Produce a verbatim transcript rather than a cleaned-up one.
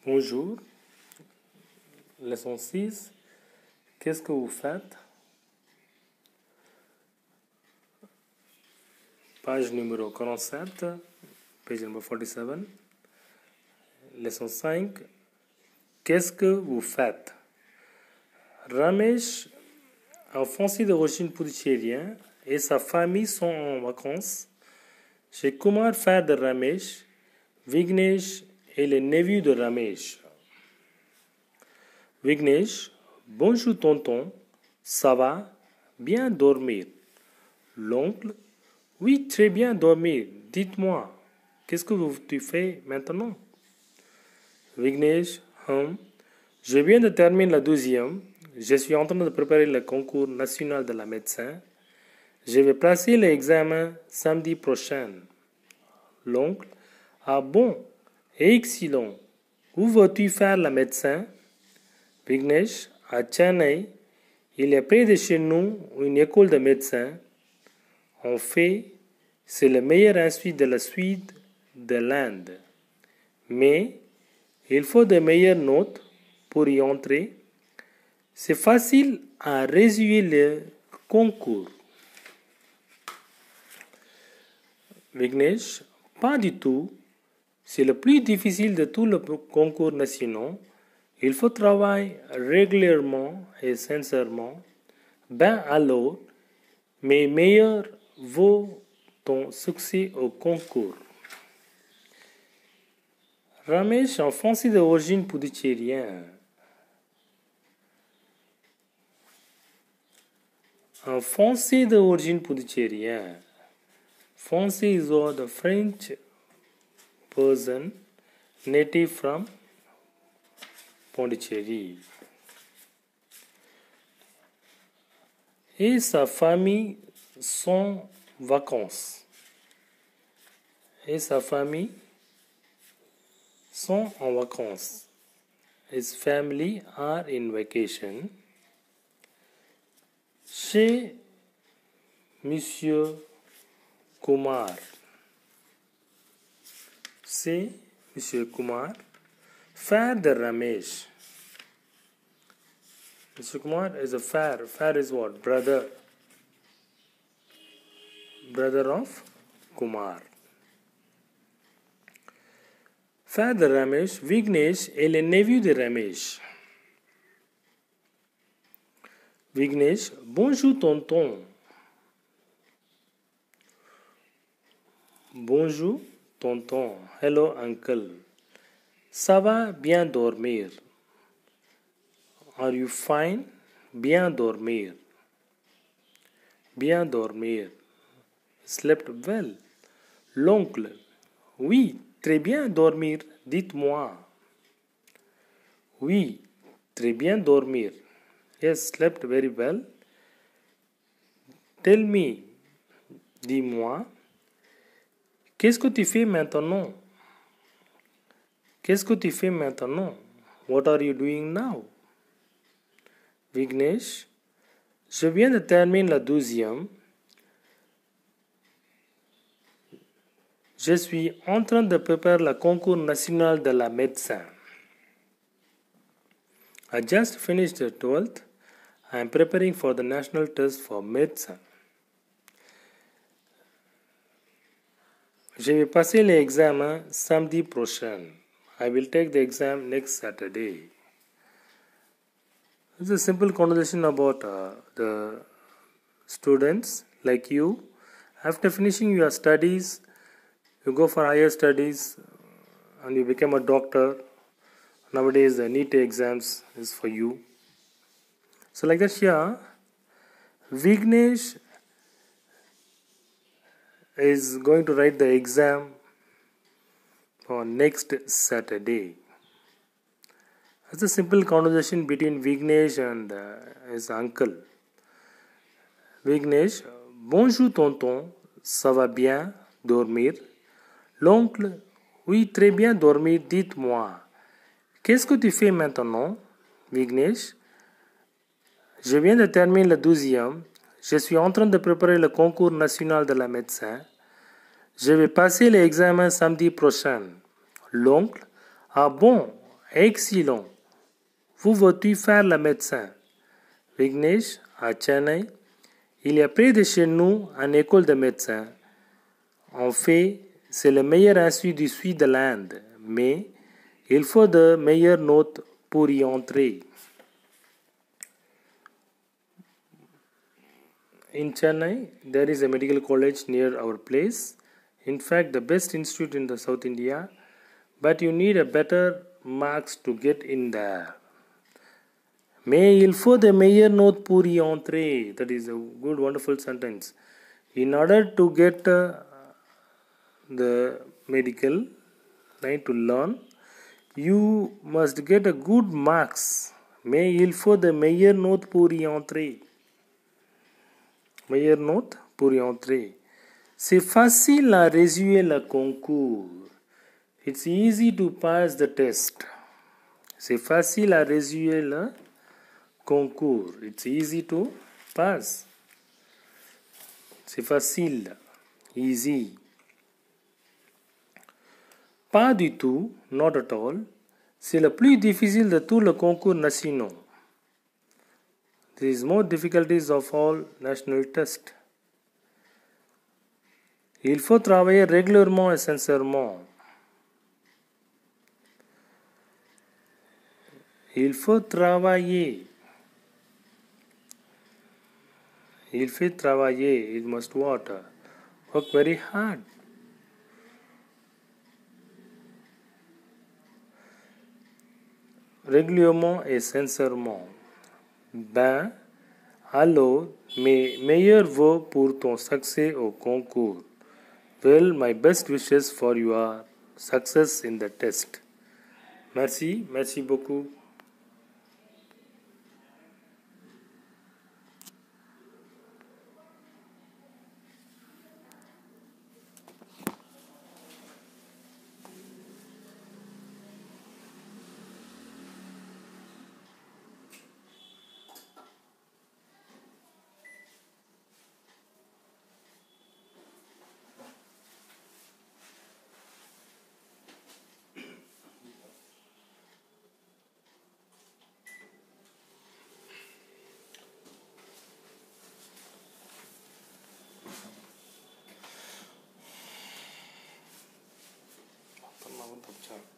Bonjour, leçon six. Qu'est-ce que vous faites? Page numéro quarante-sept, page numéro forty-seven. Leçon cinq. Qu'est-ce que vous faites? Ramesh, un Français d'origine pouduchérien, et sa famille sont en vacances chez Kumar, frère de Ramesh. Vignesh est le neveu de Ramesh. Vignesh, bonjour tonton, ça va? Bien dormir. L'oncle, oui, très bien dormir. Dites-moi, qu'est-ce que vous, tu fais maintenant? Vignesh, hum, je viens de terminer la douzième. Je suis en train de préparer le concours national de la médecine. Je vais passer l'examen samedi prochain. L'oncle, ah bon, excellent. Où vas-tu faire la médecine? Vignesh, à Chennai, il y a près de chez nous une école de médecins. En fait, c'est le meilleur institut de la suite de l'Inde. Mais il faut de meilleures notes pour y entrer. C'est facile à réussir le concours. Vignesh, pas du tout. C'est le plus difficile de tous les concours nationaux. Il faut travailler régulièrement et sincèrement. Ben alors, mais meilleur vaut ton succès au concours. Ramesh, un Français d'origine pouduchérienne. Un Français d'origine pouduchérienne. Français is the French person native from Pondicherry. Et sa famille sont en vacances. Et sa famille sont en vacances. His family are in vacation. Chez Monsieur Kumar. C'est Monsieur Kumar, frère de Ramesh. Monsieur Kumar is a fair. Fair is what? Brother. Brother of Kumar. Frère de Ramesh, Vignesh est le neveu de Ramesh. Vignesh, bonjour tonton. Bonjour tonton. Hello uncle. Ça va bien dormir? Are you fine? Bien dormir. Bien dormir. Slept well. L'oncle. Oui, très bien dormir. Dites-moi. Oui, très bien dormir. Yes, slept very well. Tell me. Dis-moi. Qu'est-ce que tu fais maintenant? Qu'est-ce que tu fais maintenant? What are you doing now? Vignesh, je viens de terminer la douzième. Je suis en train de préparer le concours national de la médecine. I just finished the twelfth. I am preparing for the national test for medicine. Je vais passer l'examen samedi prochain. I will take the exam next Saturday. It's a simple conversation about uh, the students like you. After finishing your studies, you go for higher studies and you become a doctor. Nowadays, the NEET exams is for you. So like that here, Vignesh is going to write the exam on next Saturday. It's a simple conversation between Vignesh and uh, his uncle. Vignesh, bonjour tonton, ça va bien dormir? L'oncle, oui, très bien dormir, dites-moi. Qu'est-ce que tu fais maintenant? Vignesh, je viens de terminer la douzième. Je suis en train de préparer le concours national de la médecine. Je vais passer l'examen samedi prochain. L'oncle, ah bon, Excellent. Où vas-tu faire le médecin? Vignesh, à Chennai. Il y a près de chez nous une école de médecins. En fait, c'est le meilleur institut du sud de l'Inde, mais il faut de meilleures notes pour y entrer. In Chennai, there is a medical college near our place. In fact, the best institute in the South India, but you need a better marks to get in there. Mais il faut de meilleures notes pour y entrer. That is a good, wonderful sentence. In order to get uh, the medical line to learn, you must get a good marks. Mais il faut de meilleures notes pour y entrer. Meilleure note pour y entrer. C'est facile à réussir le concours. It's easy to pass the test. C'est facile à réussir le concours. It's easy to pass. C'est facile. Easy. Pas du tout. Not at all. C'est le plus difficile de tous les concours nationaux. There is more difficulties of all national tests. Il faut travailler régulièrement et sincèrement. Il faut travailler. Il faut travailler. It must what? Work very hard. Régulièrement et sincèrement. Ben, alors, mes meilleurs vœux pour ton succès au concours. Well, my best wishes for your success in the test. Merci, merci beaucoup. Tamam, tamam.